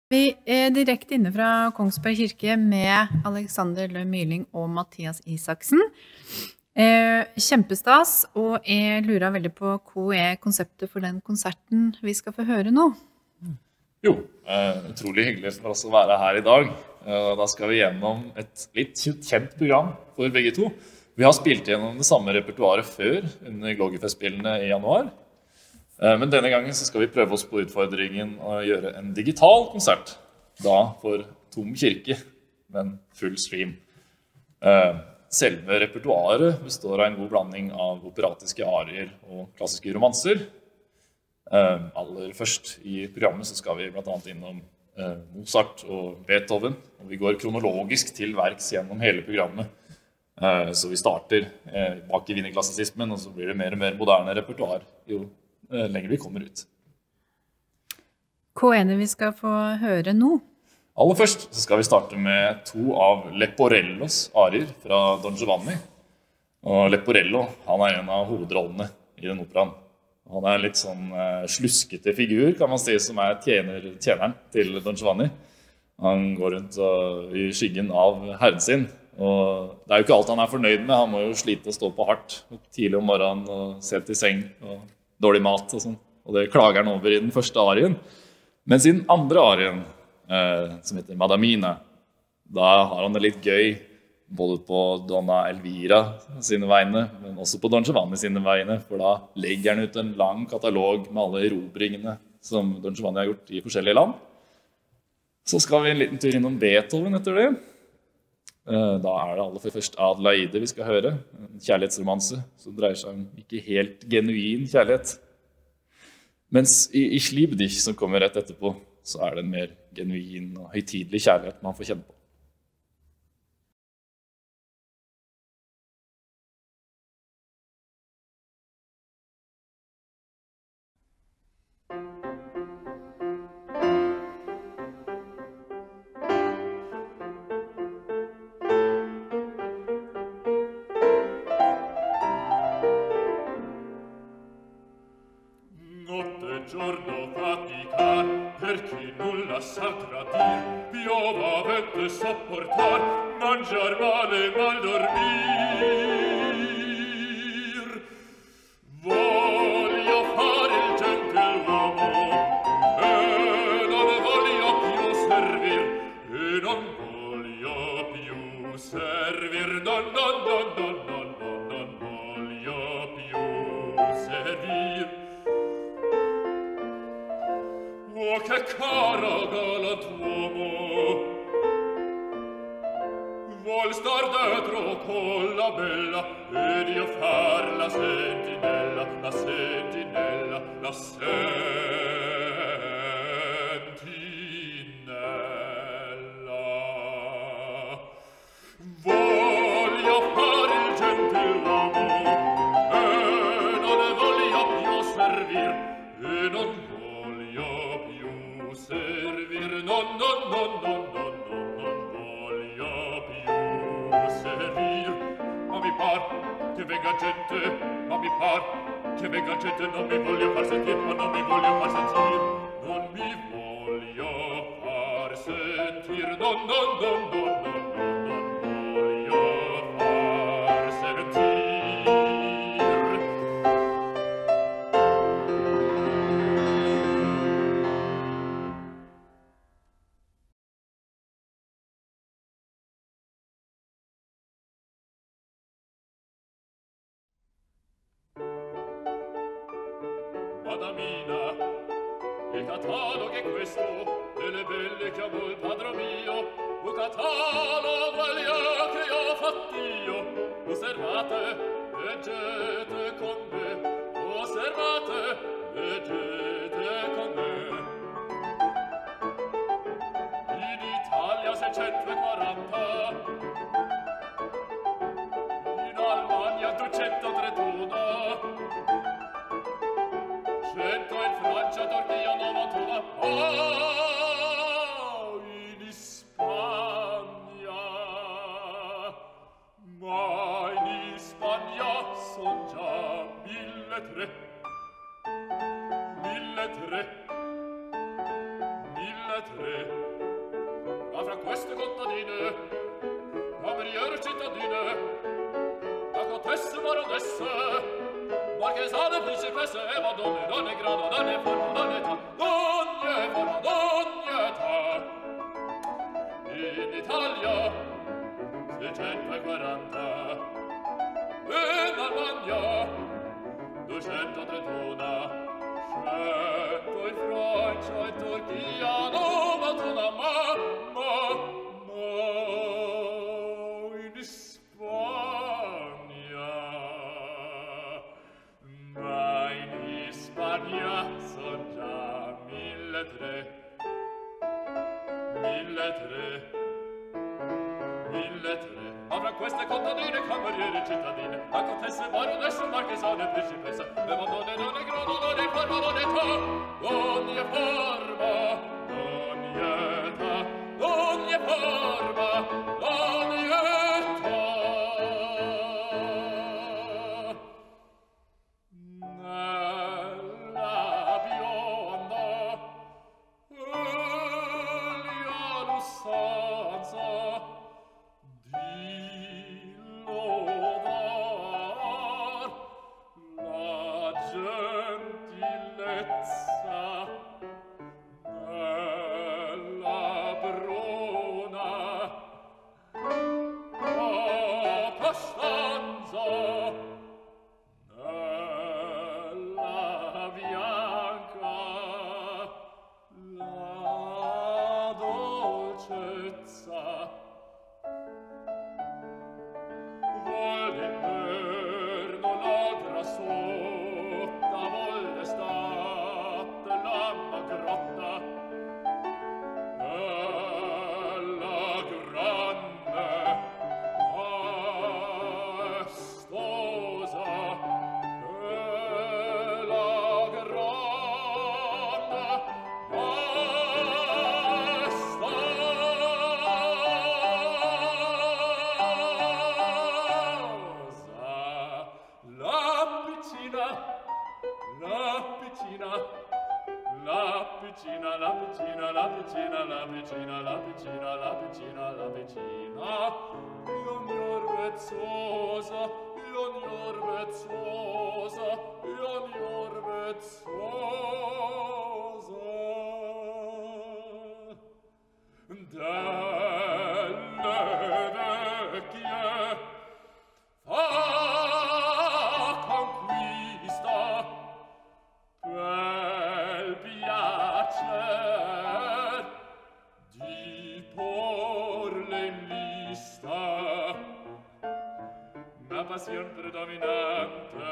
Vi er direkte inne fra Kongsberg kirke med Alexander Løe Myhrling og Mathias Isaksen. Kjempestas, og jeg lurer veldig på hva konseptet for den konserten vi skal få høre nå? Jo, utrolig hyggelig for oss å være her i dag. Da skal vi gjennom et litt kjent program for begge to. Vi har spilt gjennom det samme repertoaret før under Gloggerfestspillene i januar. Men denne gangen så skal vi prøve oss på utfordringen å gjøre en digital konsert. Da for tom kirke, men full stream. Selve repertoaret består av en god blanding av operatiske arier og klassiske romanser. Aller først i programmet så skal vi blant annet innom Mozart og Beethoven. Og vi går kronologisk til verks gjennom hele programmet. Så vi starter bak i wienerklassisismen, og så blir det mer og mer moderne repertoar jo lenger vi kommer ut. Hva det vi skal få høre nå? Aller først så skal vi starte med to av Leporellos arier fra Don Giovanni. Og Leporello, han en av hovedrollene i den operaen. Han en litt sånn sluskete figur, kan man si, som tjeneren til Don Giovanni. Han går rundt i skyggen av herren sin. Og det jo ikke alt han fornøyd med. Han må jo slite å stå på hardt tidlig om morgenen og se til seng og dårlig mat og sånn. Og det klager han over i den første arien. Mens i den andre arien, som heter Madamina, da har han det litt gøy, både på Donna Elvira sine vegne, men også på Don Giovanni sine vegne, for da legger han ut en lang katalog med alle erobringene som Don Giovanni har gjort i forskjellige land. Så skal vi en liten tur innom Beethoven etter det. Da det aller først Adelaide vi skal høre, en kjærlighetsromanse som dreier seg om ikke helt genuin kjærlighet. Mens i Slibdich, som kommer rett etterpå, så det en mer genuin og høytidelig kjærlighet man får kjenne på. Giorno faticar, per chi nulla sa tradir, piova vento sopportar, mangiar male, mal dormir. Voglio fare il gentiluomo, e non voglio più servir, e non voglio più servir, non voglio più servir. Oh, che caro galantuomo, vuol star dietro con la bella ed io far la sentinella, la sentinella, la sentinella. Voglio fare il gentiluomo e non voglio più servir e non voglio più servir, non voglio più servir. Ma mi par che venga gente, ma mi par che venga gente, non mi voglio far sentir, ma non mi voglio far sentir, non mi voglio far sentir, non voglio far sentir. Madamina, il catalogo è questo, delle belle che amo il padro mio, un catalogo che ho fatto io. Osservate, leggete con me, osservate, leggete con me. In Italia 640, in Almania 231, 100 in Francia, Turchia, 91, in Spagna. Ma in Spagna son già 1.300. 1.300. principesse e madonne, donne grado, donne forma, donne età, d'ogni forma, d'ogni età. In Italia 640, in Albania 231, 100 in Francia e Turchia, 91, ma in Spagna son già 1.300, 1.300. Ma fra queste contadine, cameriere e cittadine, la contesse, baronesse, marchesane e principessa, le madonne, donne grado, donne forma, donne età, d'ogni forma, d'ogni età, d'ogni forma, d'ogni età. Nella bionda Elia l'ussanza di lodar la gentilezza nella bruna Costanza nella bianca la dolcezza vuol d'inverno la grassotta vuol d'estate la magrotta la grande maestosa la grande maestosa la piccina la piccina la piccina la piccina la piccina la piccina la piccina la piccina la piccina ionior vezzosa ionior vezzosa ionior vezzosa delle vecchie fa conquista quel piacer di porle in lista ma passion predominante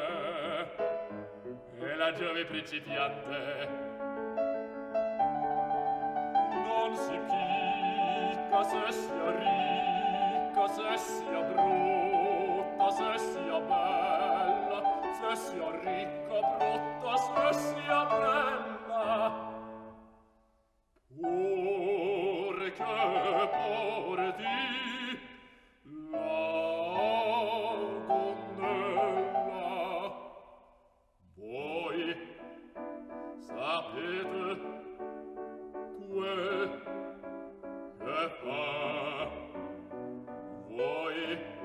è la giove principiante non si picca se sia ricca se sia brutta se sia bella se sia ricca brutta se sia bella pur che porti la gonnella voi sapete quel che fa voi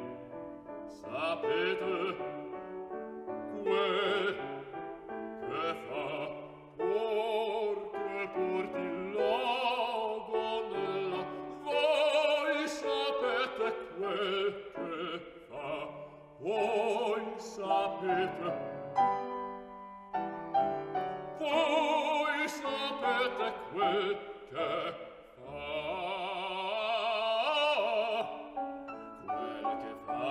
sapete quel che fa porche porti la gonnella voi sapete quel che fa voi sapete quel che fa quel che fa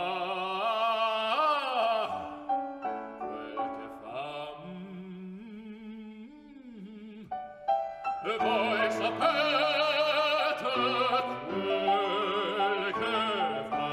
e voi sapete quel che fa.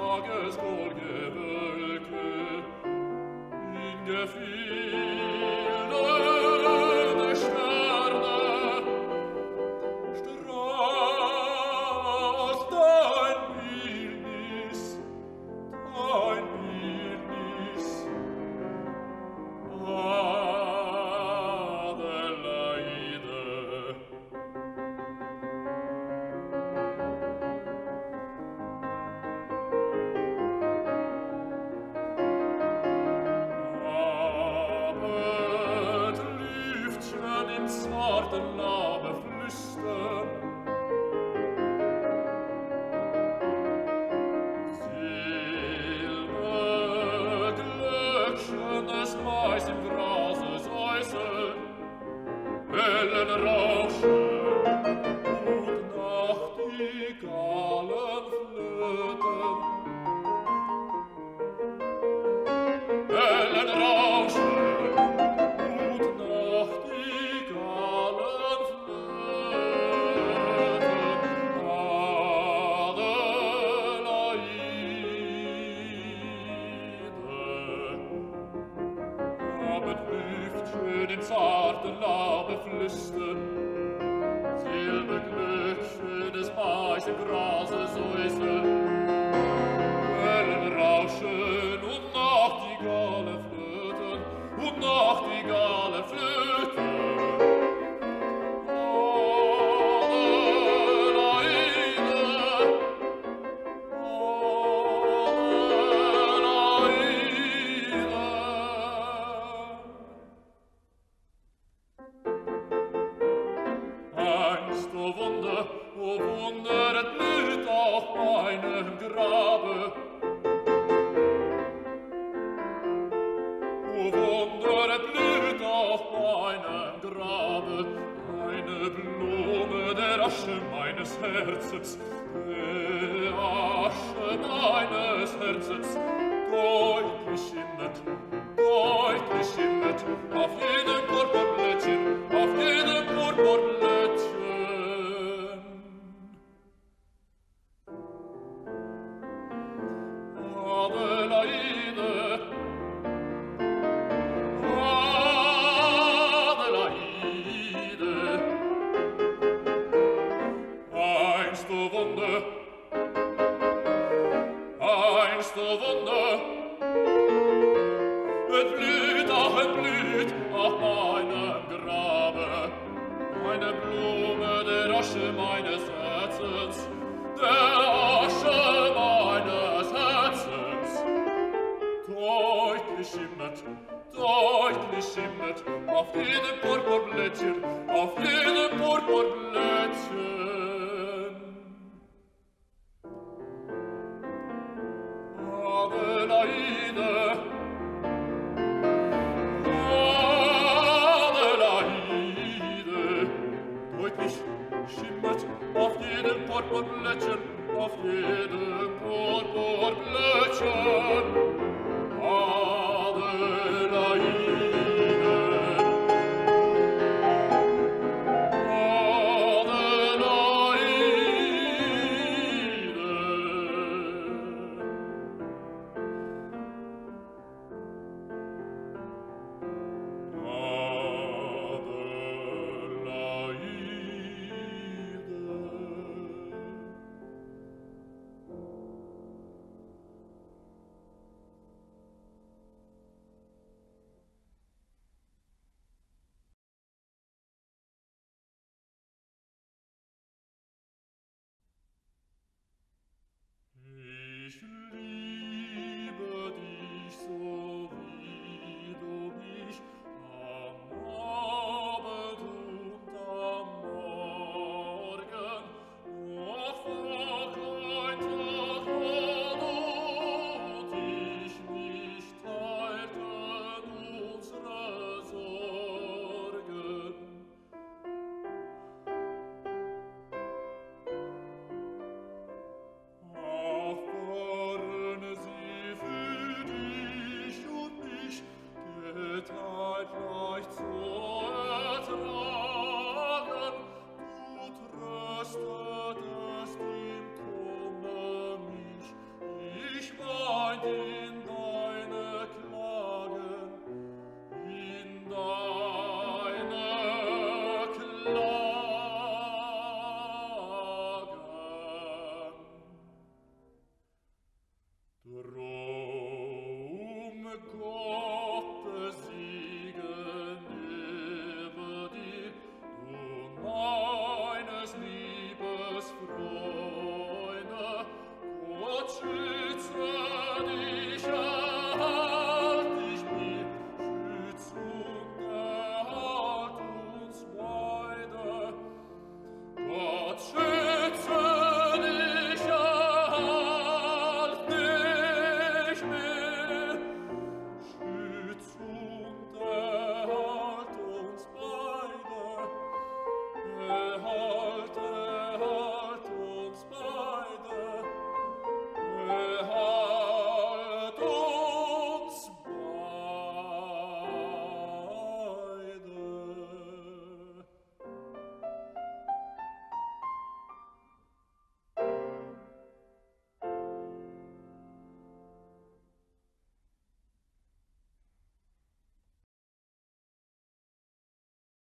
Tagesgolgewölke in Gefilde der Sterne strahlt dein Bildnis, Adelaide. Abendlüftchen im zarten Laube flüstern, Silberglöckchen des Mais im Grase säuseln, Wellen rauschen und Nachtigallen flöten. Wellen rauschen und Nachtigallen flöten. Adelaide, Abendlüftchen im zarten Laube flüstern, Silberglöckchen des Mais im Grase säuseln, Wellen rauschen und Nachtigalle flöten, und Nachtigalle flöten. Einst, o Wunder, et blüht auf meinem Grabe. O Wunder, et blüht auf meinem Grabe, eine Blume der Asche meines Herzens, der Asche meines Herzens, deutlich schimmert, auf jedem Purpurblättchen, auf jedem Purpurblättchen. Adelaide, Adelaide, einst, o Wunder, et blüht auf meinem Grabe, eine Blume der Asche meines Herzens, der Asche meines Herzens, deutlich schimmert, auf jedem Purpurblättchen, auf jedem Purpurblättchen. Adelaide, Adelaide, deutlich schimmert auf jedem Purpurblättchen, auf jedem Purpurblättchen. Roma